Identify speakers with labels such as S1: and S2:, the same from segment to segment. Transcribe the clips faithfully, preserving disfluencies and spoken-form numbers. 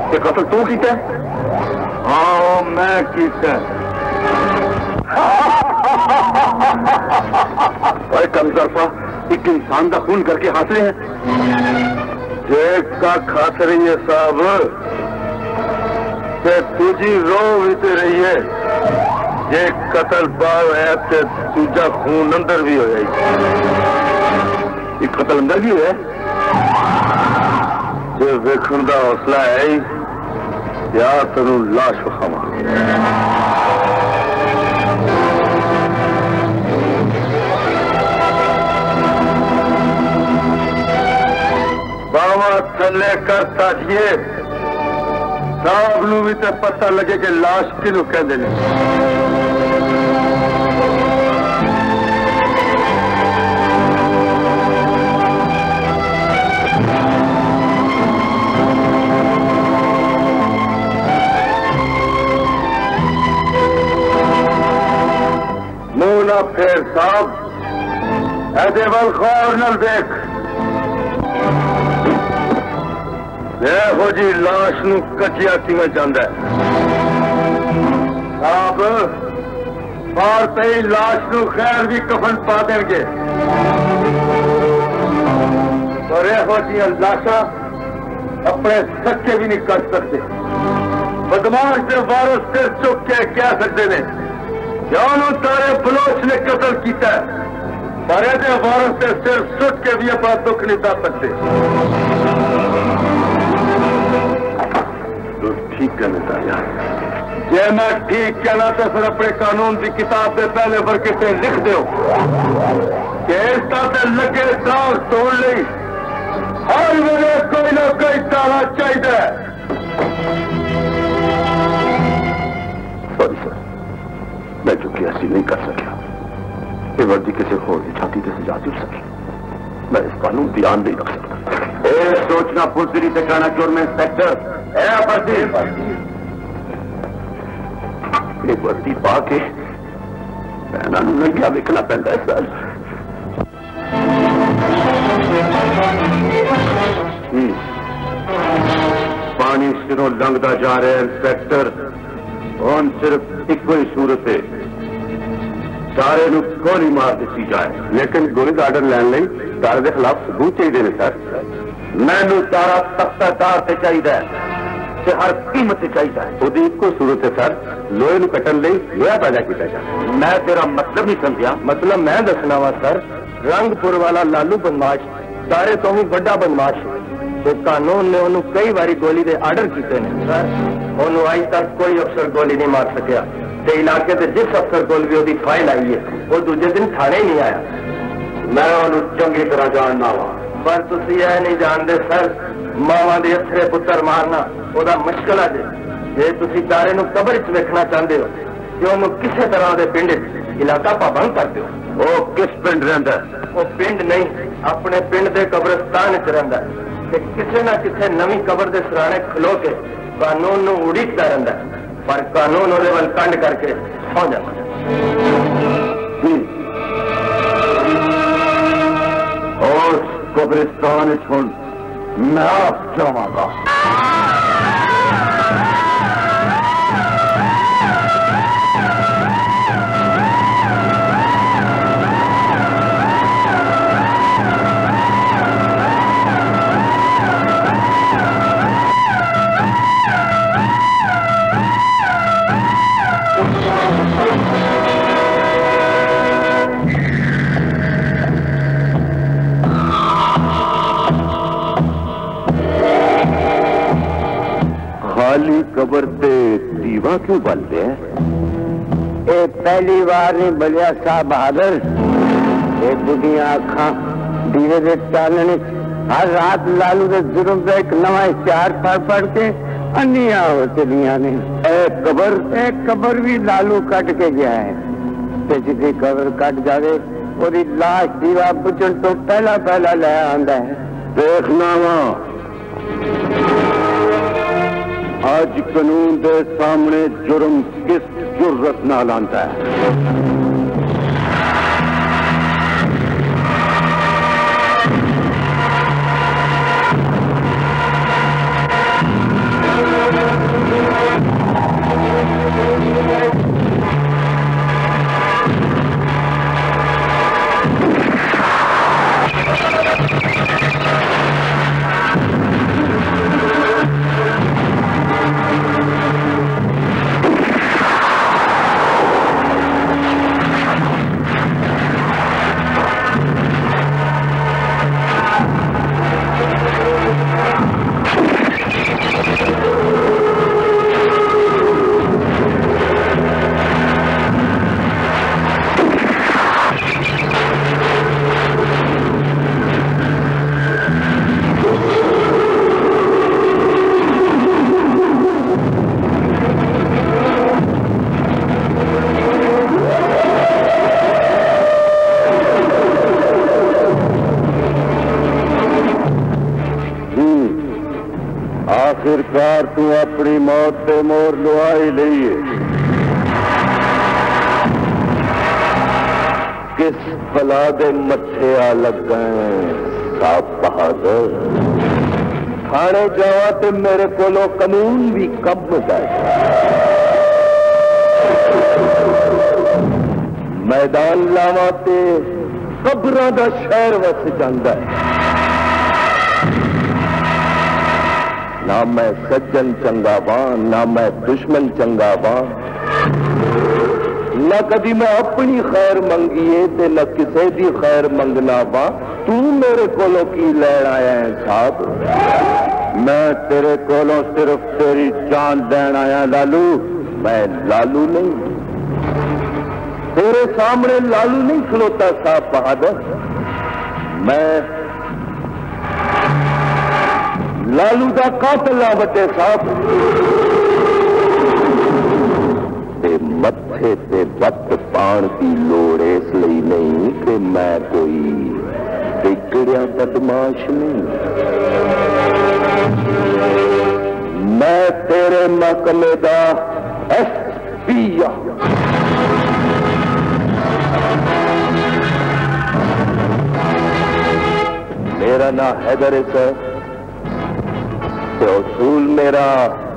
S1: ये कत्ल तू कीता? हाँ मैं कीता। अरे कमजोरफा एक इंसान का खून करके हासिल है जेब का खास रही है साहब ते तुझी रो भी रही है जे कतल पाव है ते तुझा खून अंदर भी हो जाएगी। ये कतल अंदर भी है जो वेखण का हौसला है या तेन लाश विखावा। बावा थले करता जिए साहब नू भी तो पता लगे कि लाश किनू कहते हैं। मुंह ना फेर साहब ऐसे वल खौर न देख देखो जी लाश नू कचिया किवें जांदा है साहब बाहर पे ही लाश नू खैर भी कफन पा देंगे और यहो जी लाशा अपने सच्चे भी नहीं कर सकते। बदमाश के वारस सिर चुक के कह सकते ने क्यों तारे बलोच ने कत्ल किया पर ऐसे वारस से सिर सुट के भी अपना दुख नहीं दस सकते। तो ठीक कहने ताया जे मैं ठीक कहना तो फिर अपने कानून की किताब के पहले वर्के से लिख दो कि इस तरह से लगे दाग तोड़ ली हर वेले कोई ना कोई ताला चाहिए। सॉरी सर मैं चूंकि ऐसी नहीं कर सका ये वर्दी किसी होर की छाती से सजा दी सकी मैं इस कानून की ध्यान नहीं रख सकता। ए सोचना फुलसिरी से कहना चोर में इंस्पेक्टर ए वर्दी ये वर्दी पा के पैना नंगा विकना पैदा है सर। पानी सिरों लंघता जा रहा है इंस्पेक्टर और सिर्फ एक ही सूरत है सारे नू गोली मार दी जाए लेकिन गोली का आर्डर लैन लई तारे के खिलाफ सबूत चाहिए ने सर। मैनू तारा तख्तादार से चाहिए ते हर कीमत से चाहिए ਉਹਦੀ ਇੱਕੋ सूरत है सर लोहे नू कटन लई लोहा पैदा किया जाए। मैं तेरा मतलब नहीं समझा। मतलब मैं दसना वा सर रंगपुर वाला लालू बदमाश सारे तो भी बड़ा बदमाश तो कानून ने उन्होंने कई बारी गोली के आर्डर किए हैं सर उन्होंने अज तक कोई अफसर गोली नहीं मार सकिया ते इलाके से जिस अफसर को भी उसकी फाइल आई है वो दूजे दिन थाने ही नहीं आया। मैं उन्होंने चंगी तरह जानना वा पर तुम यह नहीं जानते सर मावा के अथरे पुत्र मारना वह मुश्किल है जे तुम तारे नू कबर च वेखना चाहते हो कि उन्होंने किसी तरह के पिंड इलाका पाबंद कर दो। वो किस पिंड रहिंदा वो पिंड नहीं अपने पिंड के कब्रिस्तान च रहिंदा कि किसी न किसी नवी कबर के सराणे खलो के कानून नू उड़ीकता रहिंदा पर कानून उहदे वल कंड करके सौ जांदा। और कब्रिस्तान हुण मैं आप जावांगा। खाली कबर से दीवा क्यों बलते हैं? ये पहली बार नहीं बलिया साहब बहादुर ये बुढ़िया अखा दीवे दे चानने हर रात लालू के जुर्म का एक नवा इश्तिहार पढ़ पढ़ के अन्निया हो चलिया ने। ए कबर ए कबर भी लालू कट के गया है ते जिदी कबर कट जावे और लाश दीवा बुझण तो पहला पहला ले आंदा है। देखना वा आज कानून के सामने जुर्म किस जुर्रत नाल आंदा है। आखिरकार तू अपनी मौत पे मोर लुआ ही ली है। किस बला दे मथे आ लग गए साहब बहादुर। थाने जावा ते मेरे कोलों कानून भी कब जाए। मैदान लावा ते कब्रां दा शहर वस जांदा है। ना मैं सज्जन चंगा वां ना मैं दुश्मन चंगा वां। ना कदी मैं अपनी खैर मंगीए ते न किसी दी खैर मंगना वा। तू मेरे कोलों की लैन आया है साहब। मैं तेरे कोलों सिर्फ तेरी जान देन आया लालू। मैं लालू नहीं, तेरे सामने लालू नहीं खलोता साहब बहादुर। मैं लालू का कातिल आ बटे साहब। मत्थे ते वत पाण की लोड़ इस लई नहीं कि मैं कोई बिगड़िया बदमाश नहीं। मैं तेरे महकमे दा एस पी आ। मेरा नाम हैदर है सर। तो उसूल मेरा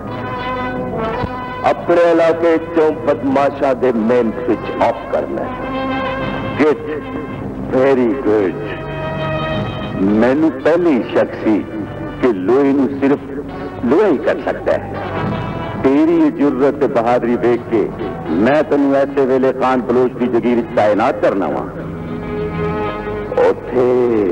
S1: अपने इलाके चों बदमाशा दे मेन स्विच ऑफ करना है। Good, very good. मैनू पहली शक सी कि लोहे नू सिर्फ लोहा ही कर सकता है। तेरी ये जुर्रत बहादुरी देख के मैं तेनू ऐसे वेले खान बलोच की जगीर तैनात करना वा। उथे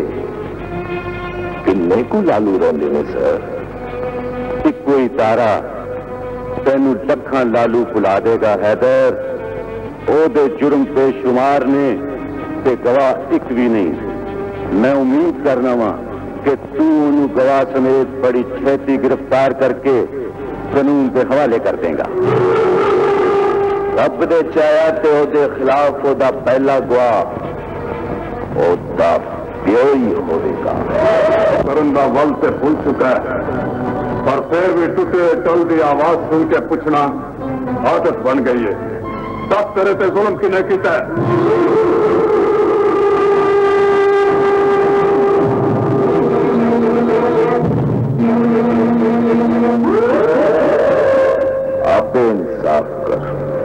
S1: किन्ने को लालू रहिंदे ने सर। कोई तारा तेनू लखा लालू बुला देगा हैदर। ओदे जुर्म बेशुमार ने ते गवाह एक भी नहीं। मैं उम्मीद करना वा कि तू उन्हें गवाह समेत बड़ी छेती गिरफ्तार करके कानून के हवाले कर देगा। रब दे चाया ते ओदे खिलाफ ओदा पहला गवाह ओदा प्यो ही होगा। करुण दा वल से भूल चुका है, पर फिर भी टूटे टल की आवाज सुन के पूछना आदत बन गई है। तब तेरे से जुल्म किने कीता है? आप इंसाफ कर।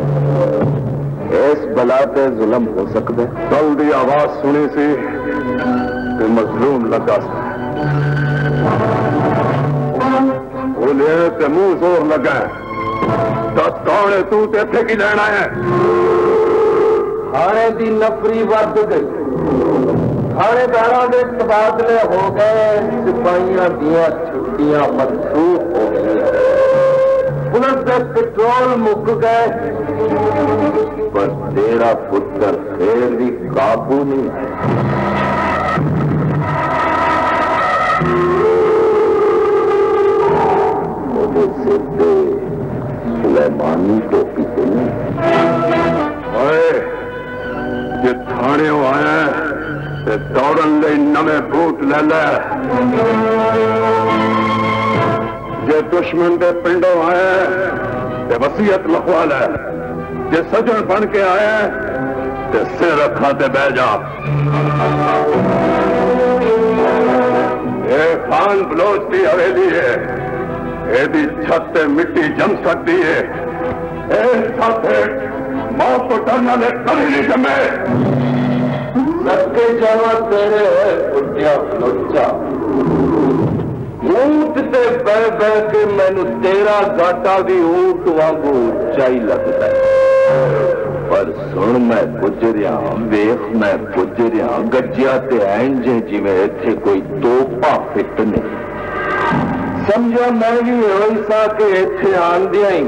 S1: इस बला पे जुल्म हो सकता है। टल की आवाज सुनी सी ते मजलूम लगा सा। ते मुंह जोर लगा दस कौन है तू ते इत्थे की लेना है? थाने की नफरी वध गई। थानेदारां दे तबादले हो गए। सिपाहियां दियां छुट्टियां मनसूख हो गई। पुलिस के पेट्रोल मुक गए। पर तेरा पुत्र फिर भी काबू नहीं है। सुलेमानी टोपी से जे थाने आया ते दौड़न ले नवे बूट ले ले। जे दुश्मन दे पिंडों आया ते वसीयत लिखवा ले। जे सजन बन के आया ते सिर रखा ते बह जा। ये खान बलोच की हवेली है। यदि छत से मिट्टी जम सकती है, मौत को डरना ले कभी नहीं जमे। सबके जावा तेरे उठिया लोचा ऊंट ते बह बह के मैनू तेरा घाटा भी ऊंट वांगू उचाई लगता है। पर सुन मैं गुजरिया वेख मैं गुजरिया गज्जिया ते इंजे जिवें इत्थे कोई तोपा फिट नहीं। समझो मैं भी होई सा के इत्थे आंदिया ही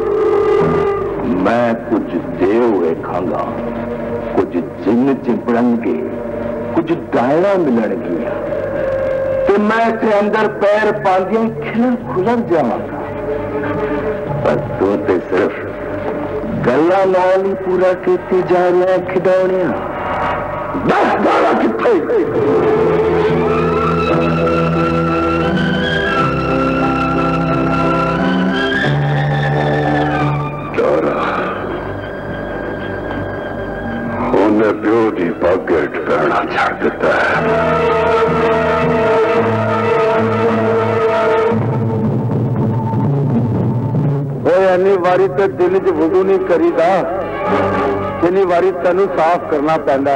S1: मैं कुछ देव वेखांगा, कुछ जिन चिपड़नगे, कुछ दायरा मिलणगियां ते मैं इत्थे अंदर पैर पांदियां खिलर खुलर जावांगा। पर तू ते सिर्फ गल्ला नाल ही पूरा कीती जा रहा है खिडौनिया। दस गाला किथे वारी तो दिन च वुजू नहीं करीदा, जिन्नी वारी तेनू साफ करना पैंदा।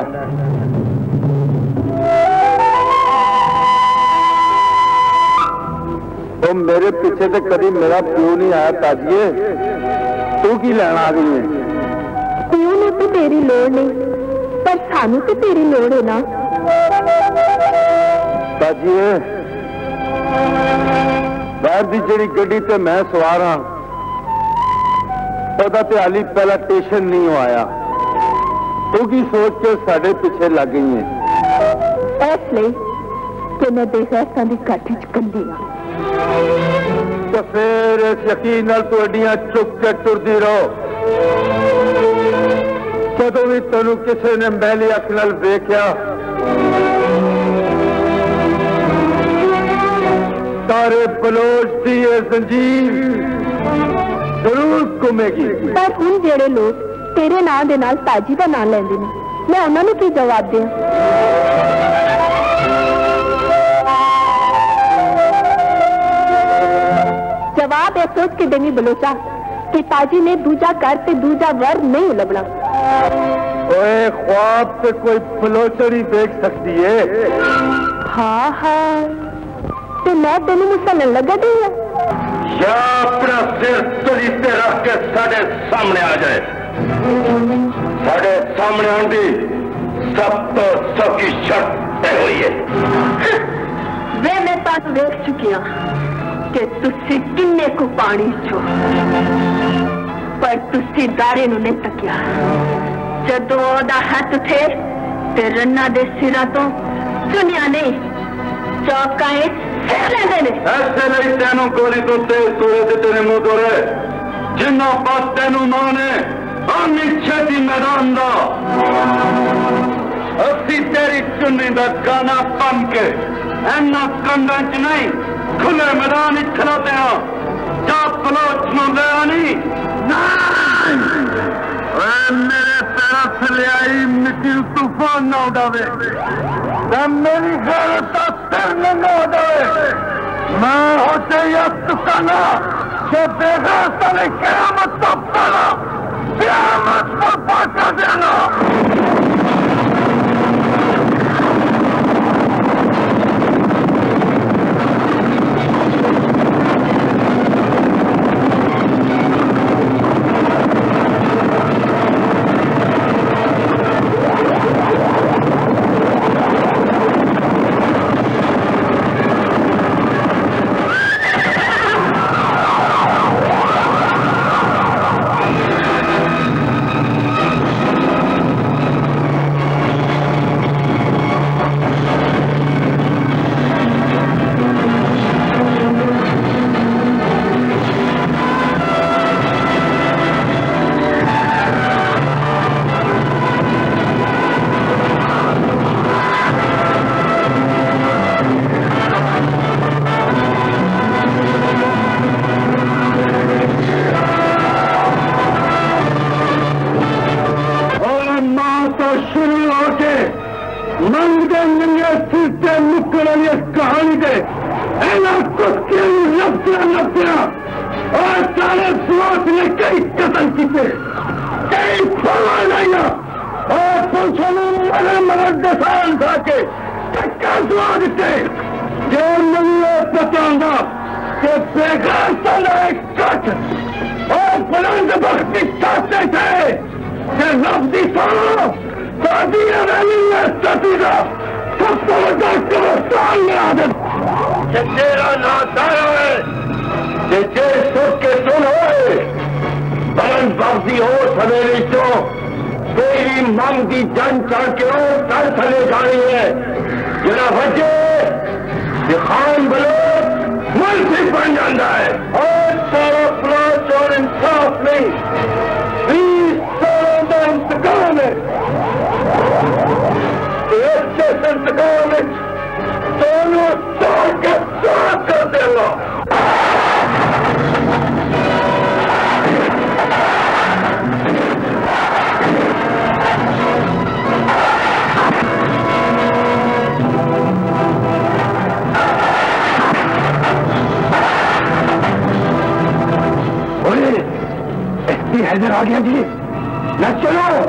S1: तो मेरे पीछे तो कभी मेरा प्यो नहीं आया ताजिए, तू की लैन आ गई है?
S2: प्यो ने तो तेरी लोड़ नहीं, पर सानू तो तेरी लोड़ है ना।
S1: ताजिए बाहर की जिहड़ी गड्डी ते मैं सवार हाँ, ओहदा ते हाली पहला स्टेशन नहीं आया, तू की सोच के साडे पीछे लग गई है?
S2: इसलिए कि मैं बेगैरतां दी काठी च कल्ली हां।
S1: तो फिर इस यकीन नाल तू अड्डियां चुक के टुरदी रहो, जदों भी तेनू किसी ने मैली अख नाल वेख्या सारे बलोच की ये जंजीर जरूर घूमेगी।
S2: पर हुण जेड़े लोग तेरे नां दे नाल ताजी दा नां लैंदे ने, मैं उन्हां नूं की जवाब दें? जवाब है सोच के देनी बलोचा कि ताजी ने दूजा कर ते दूजा वर नहीं लभना।
S1: ओए ख्वाब से कोई बलोचड़ ही देख सकती है।
S2: हाँ हाँ, तो मैं तेन मुसलन लगा दी है।
S1: या अपना सिर तली पे रख के साढ़े सामने आ जाए, साढ़े सामने आंदी सब तो सबकी शर्त तय हुई है।
S2: वे मैं पास देख चुकी हूँ कि तुसी किन्ने को पानी चो, पर तुसी दारे नू नहीं तकिया। जदों ओदा हाथ थे ते रन्ना दे सिरा तो सुनिया नहीं, चौकाए लेंदे ने।
S1: ऐसे नहीं तेनों गोली तो तेज तोड़े थे तेरे मुंह तोड़े, जिन्ना पास तेनू मां ने आनी छेती मैदान दा असी तेरी चुन्नी दा गाना बन के इन्ना कंधा च नहीं खुले मैदान च खलोते हैं। जा बलोच नूं ले आनी मेरे पैरों थले आई मिट्टी तूफान ना उड़ावे, मेरी गैरत का सिर न उड़ावे। मैं होते या तुकाना के बेगैरता ने क़यामत तो पहला क़यामत को पहुंचा देना। कहानी दे और सारे सुरोत ने कई कतल किए, कई फरमाया और पुलिस ने मगर मगर दसान था के धक्का दुआ दिते। जो नहीं पता कि बेकार साला एक कट और बुलंद बख्ती चाहते थे कि रब्दी सालो शादी रैली में सतीदा सबसे बड़ा कब्रिस्तान में आदम ये तेरा नादारा है कि जे सुख के सुन होए बुलंद बख्ती हो सवेरे चो तेरी मंग की जन चढ़ के हो कर थले जानी है जरा बचे कि खान बलोच मुल्क बन जाता है और सारा प्लाट और इंसाफ नहीं बीस सालों का इंतकाम है। अच्छे इंतकाम में दोनों तोड़ के साथ कर देगा। हैदर आ गया जी, न चलो।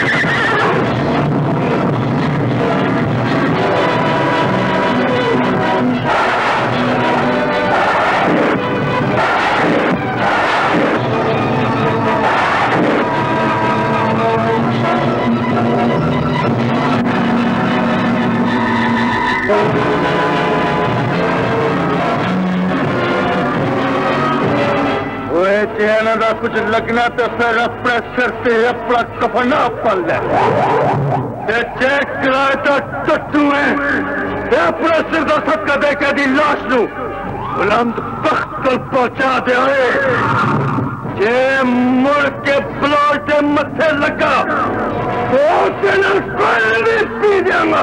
S1: चैन का कुछ लगना तो फिर अपने सिर से अपना कफना पल ले। चेक कराए तो टट्टू है अपने सिर का सदका दे के दी लाश नू बुलंद तख्त तक पहुंचा दे। जे मुड़ के ब्लोट मथे लगा वो तेन पी देंगा।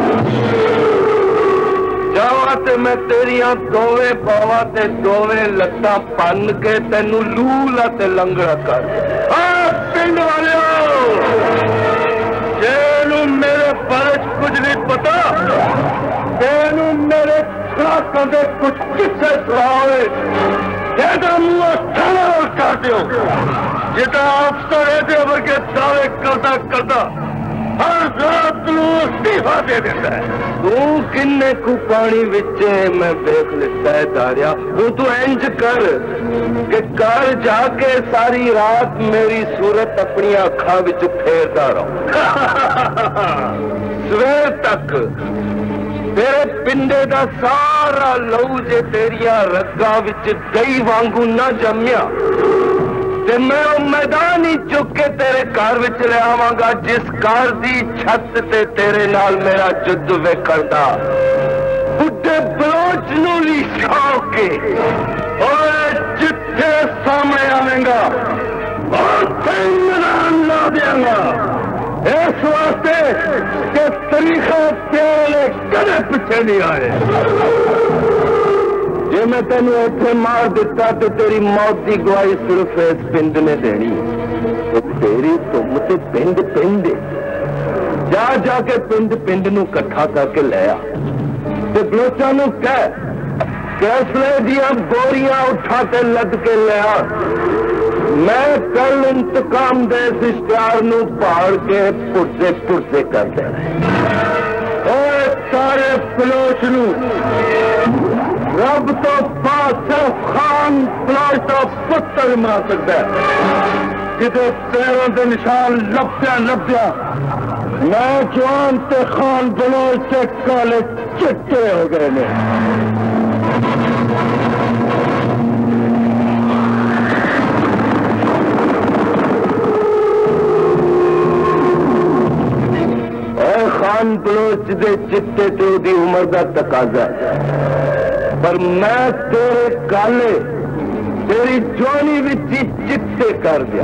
S1: जावा ते मैं तेरिया दोवे बावा ते दोवे लत्ता पन के तेनू लूला ते लंगड़ा कर। पिंड वाले जेनू मेरे बारे कुछ नहीं पता, तेनू मेरे खुराकों के कुछ किस्से सुनाओ। जेदा मुंह थाना कर दियो, जेदा अफसर है देवर के दावे करता करता हर रात नू इस्तीफा दे देता है। तू किन्ने कु पानी विचे मैं देख लेता है दारिया। तू तू इंज कर कि घर जाके सारी रात मेरी सूरत अपनी अखा विच फेरदा रहो। सवेर तक तेरे पिंडे दा सारा लहू जे तेरिया रग्गा विच दही वांगू ना जम्या ते मैं वो मैदान ही चुक के तेरे घर विच ले आवांगा जिस घर दी छत ते तेरे नाल मेरा जुद्ध वेखण दा। बुढ़े बलोच नू लिखा के और जिथे सामने आवेगा और मैदान ला देंगा। इस वास्ते के तरीका तेरे कदे पीछे नहीं आए। जे मैं तेनू इत्थे मार दिता तो तेरी मौत की गवाही सिर्फ इस पिंड ने देनी। तो तेरी तुम ते पिंड पिंड जा जाके पिंड पिंड नू कट्ठा करके लिया ते बलोचा नू कह कैसले दिया बोरियां उठा के लद के लिया। मैं कल इंतकाम दे इस इश्तिहार नू पहाड़ के पुरसे पुरसे कर देना। और सारे बलोच नू रब तो पास खान बलोच तो पुत्र मार सकता है। जिसे पैरों के निशान लपया लपया मैं जवान ते खान बलोच से काले चिट्टे हो गए ने। खान बलोच दे चिट्टे ते ओदी उम्र का तकाजा है, पर मैं तेरे काले तेरी जोनी विच चिट्टे कर दिया।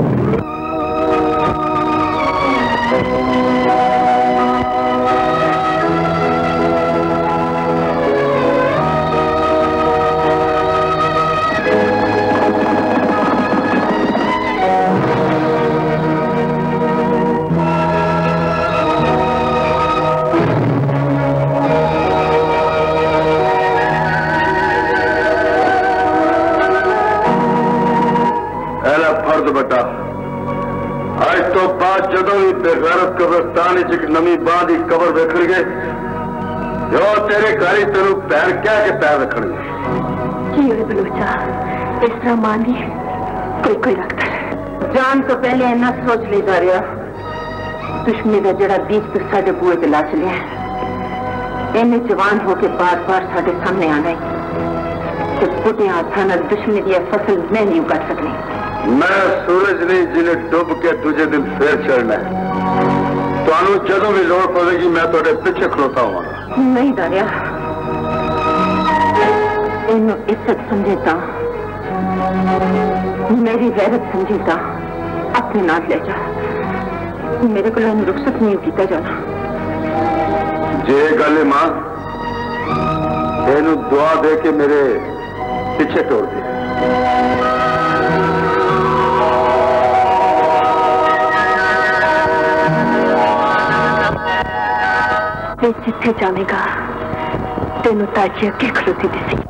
S1: बेटा आज तो बाद जदों भी बेगैरत कब्रस्तान एक नवी बांह की कबर वेखण गए जो तेरे घर तेन पैर क्या के पैर रखणगे।
S2: बलूचा इस तरह मानी कोई कोई रखता है। जान तो पहले इन्ना सोच ले जा रहा दुश्मनी का जरा बीज तो साढ़े बुए ते ला चलिया इन्हें जवान होके बार बार साढ़े सामने आना है तो बुढ़िया हाथों दुश्मनी की फसल मैं नहीं उगा सकनी।
S1: मैं सूरज नहीं जिन्हें डुब के तुझे दिन फिर चढ़ना है। तो जदों भी लोड़ पड़ेगी मैं थोड़े पीछे खलोता हुआ।
S2: नहीं दारिया इन्हों इज्जत समझेता मेरी गैरत समझेता अपने नाथ ले जा। मेरे को रुखसत नहीं किया जाना।
S1: जे गल मां तेन दुआ दे के मेरे पीछे तोड़ दे।
S2: जिथे जाएगा तेन ताजी अगे खलोती दिसी।